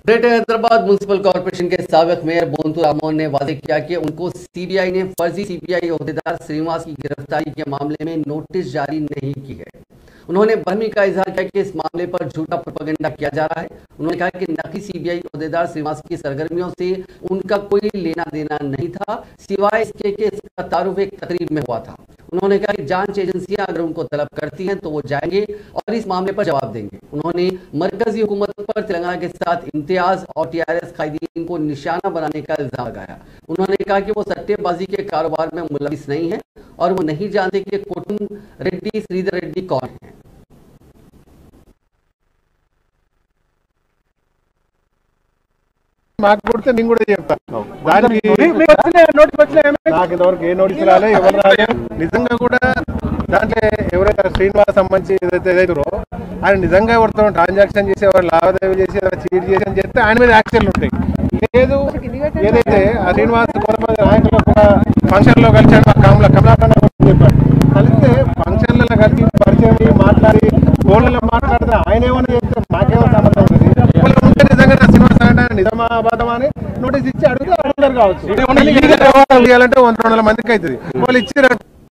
Greater Hyderabad municipal corporation के साबिक mayor Bonthu Rammohan ने वादे किया कि उनको सीबीआई ने फर्जी सीबीआई ओहदेदार श्रीनिवास की गिरफ्तारी के मामले में नोटिस जारी नहीं की है। उन्होंने बहमी का इजहार किया कि इस मामले पर झूठा प्रोपेगेंडा किया जा रहा है। उन्होंने कहा कि नकली सीबीआई ओहदेदार श्रीनिवास की सरगर्मियों से उनका कोई लेना देना नहीं था, सिवाय इसके कि इसका तारुफ एक तकरीब में हुआ था। उन्होंने कहा कि जांच एजेंसियां अगर उनको तलब करती हैं तो वो जाएंगे और इस मामले पर जवाब देंगे। उन्होंने मरकजी हुकूमत पर तेलंगाना के साथ इम्तियाज और टीआरएस कायदीन को निशाना बनाने का इल्जाम लगाया। उन्होंने कहा कि वो सट्टेबाजी के कारोबार में मुलविस नहीं है और वो नहीं जानते कि कोटम रेड्डी श्रीधर रेड्डी कौन है। మాకు కొడితే నేను కూడా చెప్తాను దానికి నాకు ఇంతవరకు ఏ నోటీసు రాలే, ఎవరు రాలే. నిజంగా కూడా దాంట్లో ఎవరైతే శ్రీనివాస్ సంబంధించి ఏదైతారో ఆయన నిజంగా ఎవరితో ట్రాన్సాక్షన్ చేసి ఎవరు లావాదేవీ చేసి చీట్ చేసి అని చెప్తే ఆయన మీద యాక్షన్లు ఉంటాయి. లేదు ఏదైతే ఆ శ్రీనివాస్ కొంతమంది నాయకులు కూడా ఫంక్షన్లో కలిసాడు, మా కమలాకరణ చెప్పాడు. కలిస్తే ఫంక్షన్లలో కలిసి పరిచయం మాట్లాడి ఫోన్లలో మాట్లాడితే ఆయన ఏమన్నా చెప్తే మాకేమో సంబంధం ఉంటుంది. ఉంటే నిజంగా శ్రీనివాస్ అంటే నిజామాబాదం అని నోటీస్ ఇచ్చి అడుగుతారు కావచ్చు. 100 మందికి అవుతుంది. వాళ్ళు ఇచ్చి